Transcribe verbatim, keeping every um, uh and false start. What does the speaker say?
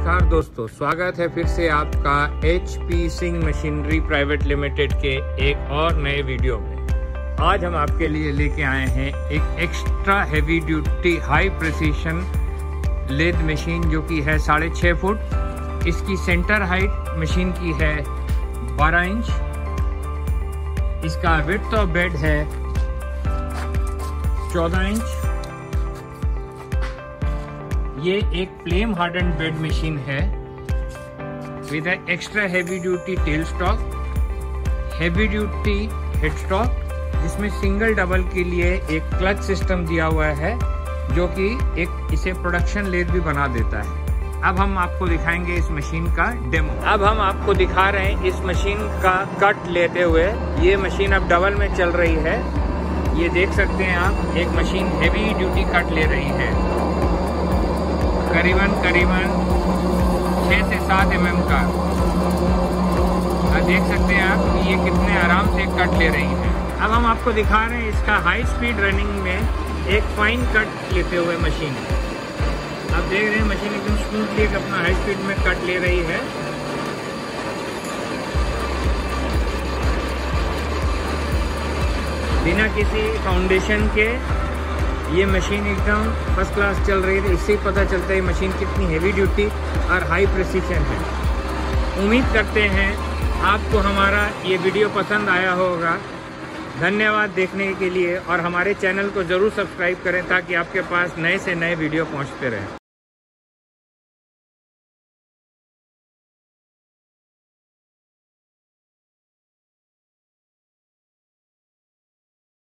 नमस्कार दोस्तों, स्वागत है फिर से आपका H P Singh machinery private limited के एक और नए वीडियो में। आज हम आपके लिए लेके आए हैं एक extra heavy duty high precision lathe machine जो कि है साढ़े छः फुट। इसकी सेंटर हाइट मशीन की है बारह इंच। इसका विड्थ ऑफ बेड है चौदह इंच। ये एक फ्लेम हार्डन बेड मशीन है with extra heavy duty tail stock, heavy duty head stock, जिसमें सिंगल डबल के लिए एक क्लच सिस्टम दिया हुआ है जो कि एक इसे प्रोडक्शन लेद भी बना देता है। अब हम आपको दिखाएंगे इस मशीन का डेमो। अब हम आपको दिखा रहे हैं इस मशीन का कट लेते हुए। ये मशीन अब डबल में चल रही है। ये देख सकते हैं आप, एक मशीन हैवी ड्यूटी कट ले रही है, करीबन करीबन छः से सात एम एम का। आप देख सकते हैं आप कि ये कितने आराम से कट ले रही है। अब हम आपको दिखा रहे हैं इसका हाई स्पीड रनिंग में एक फाइन कट लेते हुए मशीन। आप देख रहे हैं मशीन एकदम स्मूथली एक अपना हाई स्पीड में कट ले रही है। बिना किसी फाउंडेशन के ये मशीन एकदम फर्स्ट क्लास चल रही है। इससे ही पता चलता है मशीन कितनी हैवी ड्यूटी और हाई प्रिसीशन है। उम्मीद करते हैं आपको हमारा ये वीडियो पसंद आया होगा। धन्यवाद देखने के लिए, और हमारे चैनल को ज़रूर सब्सक्राइब करें ताकि आपके पास नए से नए वीडियो पहुंचते रहें।